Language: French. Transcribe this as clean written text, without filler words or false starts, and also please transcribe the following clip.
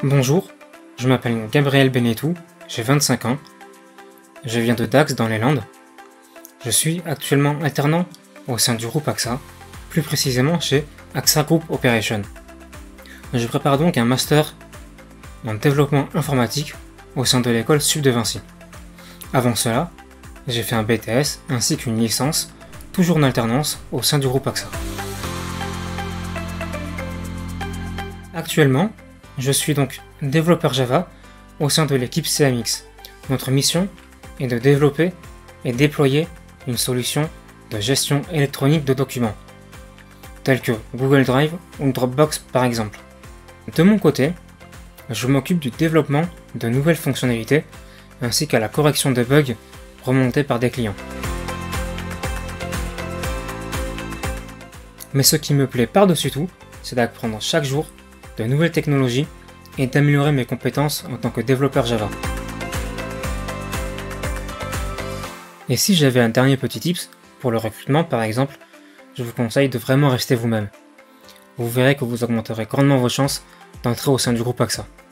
Bonjour, je m'appelle Gabriel Benetou, j'ai 25 ans, je viens de Dax dans les Landes. Je suis actuellement alternant au sein du groupe AXA, plus précisément chez AXA Group Operations. Je prépare donc un master en développement informatique au sein de l'école Sup de Vinci. Avant cela, j'ai fait un BTS ainsi qu'une licence, toujours en alternance au sein du groupe AXA. Actuellement, je suis donc développeur Java au sein de l'équipe CMX. Notre mission est de développer et déployer une solution de gestion électronique de documents, tels que Google Drive ou Dropbox par exemple. De mon côté, je m'occupe du développement de nouvelles fonctionnalités ainsi qu'à la correction de bugs remontés par des clients. Mais ce qui me plaît par-dessus tout, c'est d'apprendre chaque jour de nouvelles technologies et d'améliorer mes compétences en tant que développeur Java. Et si j'avais un dernier petit tips, pour le recrutement par exemple, je vous conseille de vraiment rester vous-même. Vous verrez que vous augmenterez grandement vos chances d'entrer au sein du groupe AXA.